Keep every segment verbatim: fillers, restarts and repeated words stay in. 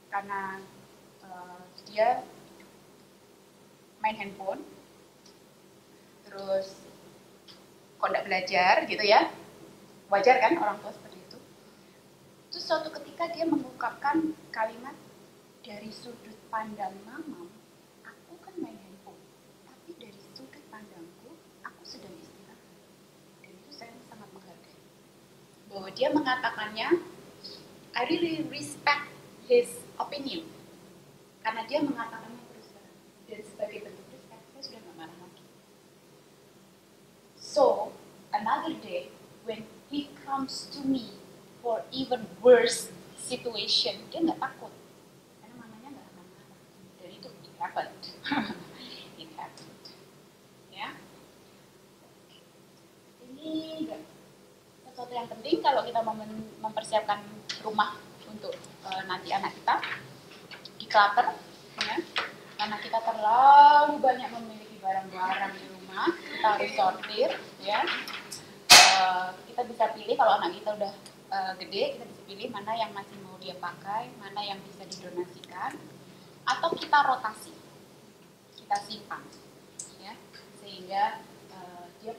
karena uh, dia main handphone, terus kok nggak belajar gitu ya, wajar kan orang tua seperti itu. Terus suatu ketika dia mengungkapkan kalimat, dari sudut pandang mama, aku kan main handphone, tapi dari sudut pandangku, aku sedang istirahat. Dan itu saya sangat menghargai. Bahwa dia mengatakannya, I really respect his opinion. Karena dia mengatakannya terus terang. Dan sebagai bentuk respect, saya sudah nggak marah lagi. So, another day, when he comes to me for even worse situation, dia nggak takut. Karena mamanya nggak akan marah. Dan itu, it happened. It happened. Ya. Ini enggak sesuatu yang penting kalau kita mau mempersiapkan rumah untuk uh, nanti anak kita. Declutter, ya. Karena kita terlalu banyak memiliki barang-barang di rumah, kita harus sortir, ya. Uh, kita bisa pilih kalau anak kita udah uh, gede, kita bisa pilih mana yang masih mau dia pakai, mana yang bisa didonasikan, atau kita rotasi, kita simpan, ya, sehingga uh, dia.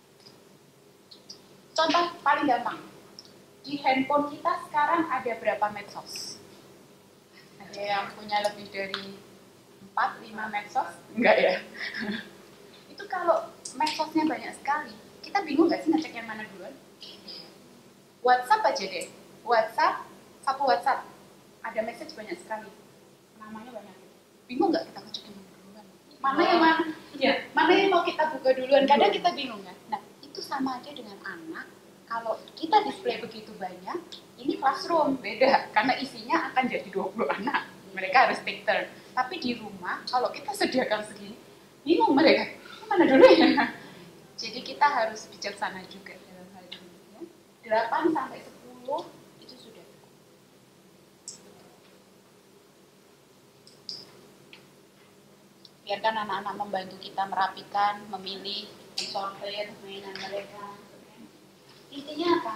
Contoh paling gampang, di handphone kita sekarang ada berapa medsos? Ada yang punya lebih dari empat lima medsos? Enggak ya? Itu kalau medsosnya banyak sekali, kita bingung nggak sih ngecek yang mana duluan? WhatsApp aja deh, WhatsApp, satu WhatsApp, ada message banyak sekali, namanya banyak. Bingung nggak kita ngecek yang mana duluan? Mana yang mana? Ya, mana yang mau kita buka duluan? Kadang kita bingung kan? Nah, itu sama aja dengan anak. Kalau kita display begitu banyak, ini classroom beda, karena isinya akan jadi dua puluh anak. Mereka harus take turn. Tapi di rumah, kalau kita sediakan segini, bingung mereka, mana dulu ya? Jadi kita harus bijaksana juga dalam hal ini. Ya. delapan sampai sepuluh itu sudah. Biarkan anak-anak membantu kita merapikan, memilih, mensortir mainan mereka. Intinya apa?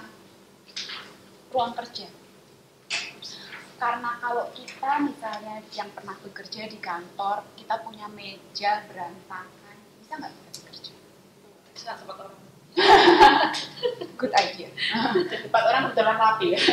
Ruang kerja. Karena kalau kita misalnya yang pernah bekerja di kantor, kita punya meja berantakan, bisa nggak kita bekerja? Bisa, sempat orang. Good idea. Empat orang berjalan rapi ya.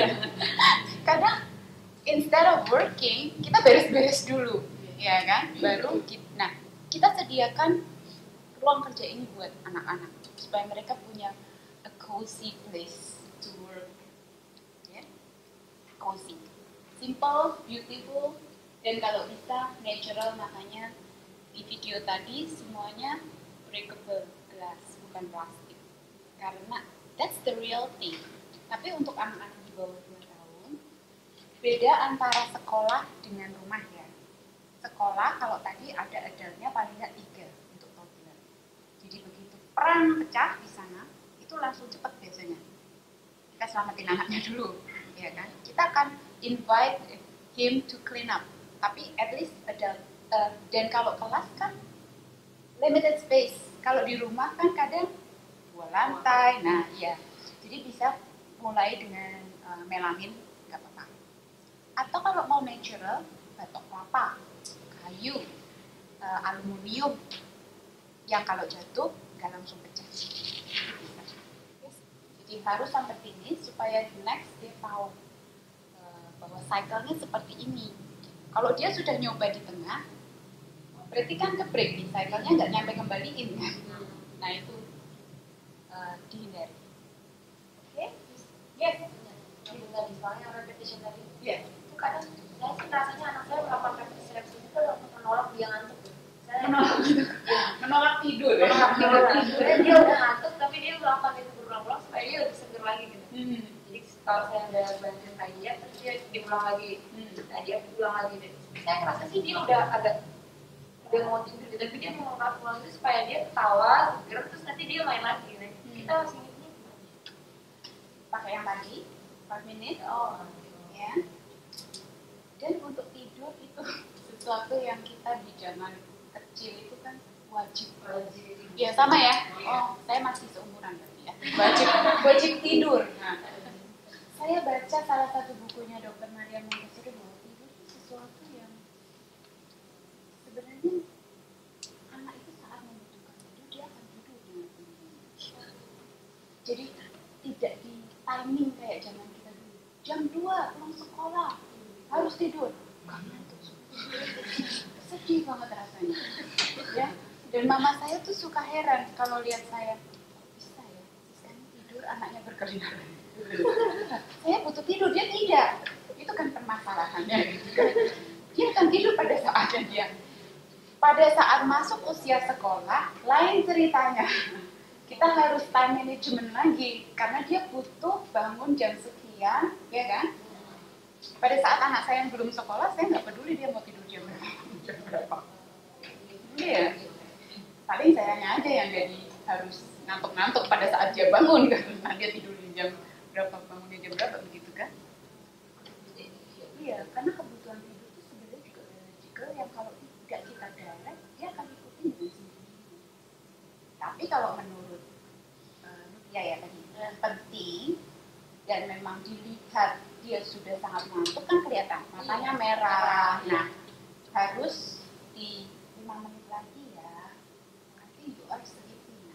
Kadang instead of working, kita beres-beres dulu, ya kan? Baru kita, nah kita sediakan ruang kerja ini buat anak-anak supaya mereka punya a cozy place to work, ya, yeah? Cozy, simple, beautiful, dan kalau bisa natural. Makanya di video tadi semuanya breakable glass, bukan plastik, karena that's the real thing. Tapi untuk anak-anak di bawah dua tahun, beda antara sekolah dengan rumah ya. Sekolah kalau tadi ada adultnya paling nggak tiga untuk toddler. Jadi begitu perang pecah di sana, itu langsung cepat biasanya. Kita selamatin anaknya dulu, ya kan? Kita akan invite him to clean up. Tapi at least adult. Uh, dan kalau kelas kan limited space. Kalau di rumah kan kadang dua lantai. Nah, iya. Jadi bisa mulai dengan uh, melamin, nggak apa-apa. Atau kalau mau natural, batok kelapa, kayu, uh, aluminium, yang kalau jatuh nggak langsung pecah. Yes. Jadi harus sampai finish supaya next dia tahu uh, bahwa cycle-nya seperti ini. Kalau dia sudah nyoba di tengah, berarti kan ke break nih, cycle-nya nggak nyampe kembaliin kan. Nah itu uh, dihindari. Oke? Okay? Yes. Itu tadi soalnya repetition tadi. Yes. Itu kadang saya sih rasanya anak saya melakukan repetisi repetisi itu untuk menolak dia ngantuk. Saya menolak gitu. Ya. Menolak tidur. Menolak tidur. Sebenarnya dia udah ngantuk, tapi dia melakukan itu berulang-ulang supaya dia lebih seger lagi gitu. Hmm. Jadi kalau saya udah bantuin kayak dia, terus dia diulang lagi. Hmm. Nah dia ulang lagi deh. Saya ngerasa sih dia udah agak udah mau tidur, tapi dia mau ulang itu supaya dia ketawa, seger, terus nanti dia main lagi. Nah, hmm. Kita masih ini pakai yang tadi, empat menit. Oh, ya. Dan untuk tidur itu sesuatu yang kita di zaman kecil itu kan wajib. wajib. Ya sama ya. Oh, saya masih seumuran berarti ya. Wajib, wajib tidur. Nah, saya baca salah satu bukunya Dokter Maria Montessori bahwa tidur itu timing kayak zaman kita dulu. Jam dua pulang sekolah, harus tidur. Gak ngantuk. Sedih banget rasanya. Ya. Dan mama saya tuh suka heran kalau lihat saya. Bisa ya, saya tidur, anaknya bekerja. Saya butuh tidur, dia tidak. Itu kan permasalahannya. Dia akan tidur pada saatnya dia. Pada saat masuk usia sekolah, lain ceritanya. Kita harus time management lagi, karena dia butuh bangun jam sekian, ya kan? Pada saat anak saya yang belum sekolah, saya nggak peduli dia mau tidur jam berapa. Iya, paling sayanya aja yang jadi harus ngantuk-ngantuk pada saat dia bangun, karena dia tidur di jam berapa, bangunnya jam berapa, begitu kan? Iya, karena kebutuhan tidur itu sebenarnya juga biological yang kalau tidak kita direct, dia akan ikutin dengan sendiri. Tapi kalau menurut uh, ya ya tadi penting dan memang dilihat dia sudah sangat ngantuk kan kelihatan matanya merah. Nah harus di lima menit lagi ya. Nanti you are sleeping.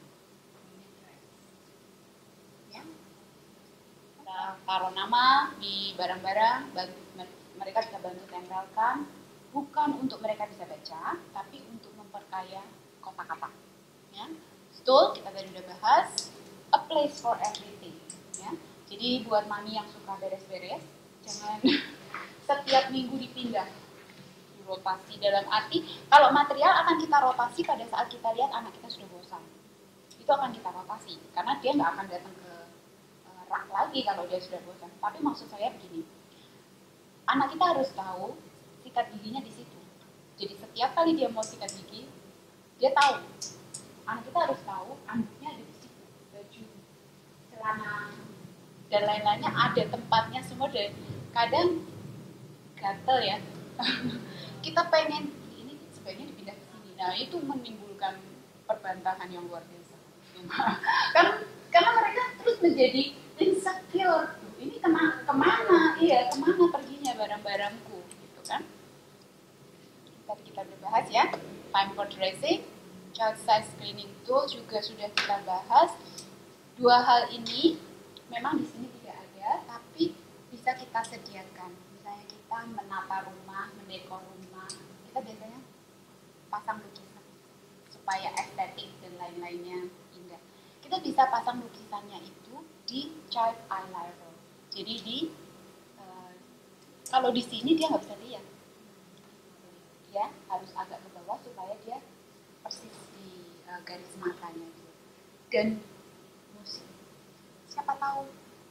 Ya. Kita taruh nama di barang-barang, mereka bisa bantu tempelkan. Bukan untuk mereka bisa baca, tapi untuk memperkaya kata-kata. Ya. Betul, kita tadi udah bahas a place for everything. Ya. Jadi buat mami yang suka beres-beres, jangan setiap minggu dipindah, dirotasi dalam arti kalau material akan kita rotasi pada saat kita lihat anak kita sudah bosan. Itu akan kita rotasi, karena dia nggak akan datang ke uh, rak lagi kalau dia sudah bosan. Tapi maksud saya begini, anak kita harus tahu sikat giginya di situ. Jadi setiap kali dia mau sikat gigi, dia tahu. Anak kita harus tahu anduknya ada di situ, baju, celana, dan lain-lainnya ada tempatnya semua. Dan kadang gatel ya. Kita pengen ini sebaiknya dipindah ke sini. Nah itu menimbulkan perbantahan yang luar biasa. kan karena mereka terus menjadi insecure. Ini kemana? Kemana? Iya kemana perginya barang-barangku, gitu kan? Tadi kita udah bahas ya, time for dressing, child size screening tool juga sudah kita bahas. Dua hal ini memang di sini tidak ada, tapi bisa kita sediakan. Misalnya kita menata rumah, mendekor rumah, kita biasanya pasang lukisan supaya estetik dan lain-lainnya indah. Kita bisa pasang lukisannya itu di child eye level. Jadi di uh, kalau di sini dia nggak bisa lihat. Ya harus agak ke bawah supaya dia persis di uh, garis matanya gitu. Dan musik, siapa tahu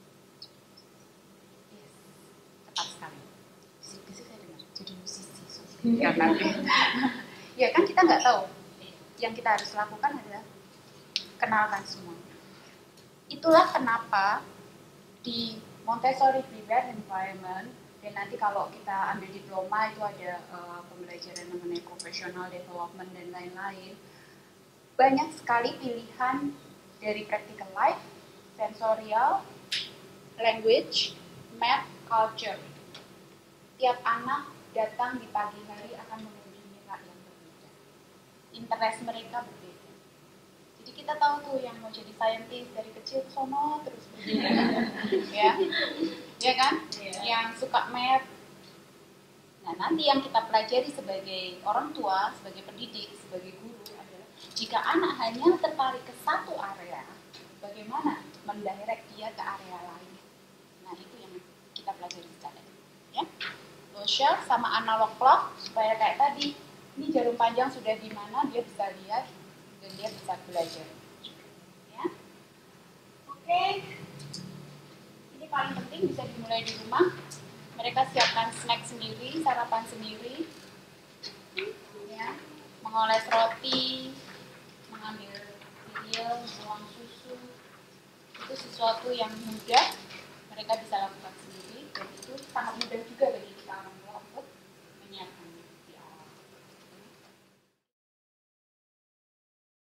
yes, cepat sekali bisik-bisik saya dengar jadi musisi ya nanti ya kan kita nggak tahu. Yang kita harus lakukan adalah kenalkan semua. Itulah kenapa di Montessori Prepared Environment, dan nanti kalau kita ambil diploma itu ada uh, pembelajaran mengenai professional development dan lain-lain. Banyak sekali pilihan dari practical life, sensorial, language, math, culture. Tiap anak datang di pagi hari akan mengunjungi rak yang berbeda. Interest mereka berbeda. Jadi kita tahu tuh yang mau jadi scientist dari kecil ke sono terus begini. ya. Ya kan? Yeah. Yang suka math. Nah, nanti yang kita pelajari sebagai orang tua, sebagai pendidik, sebagai guru adalah jika anak hanya tertarik ke satu area, bagaimana mendirect dia ke area lain. Nah, itu yang kita pelajari sekarang. Ya. Social sama analog clock supaya kayak tadi, ini jarum panjang sudah di mana dia bisa lihat dan dia bisa belajar. Ya. Oke. Okay. Paling penting bisa dimulai di rumah. Mereka siapkan snack sendiri, sarapan sendiri, ya, mengoles roti, mengambil cereal, buang susu, itu sesuatu yang mudah mereka bisa lakukan sendiri dan itu sangat mudah juga bagi kita orang tua untuk menyiapkan.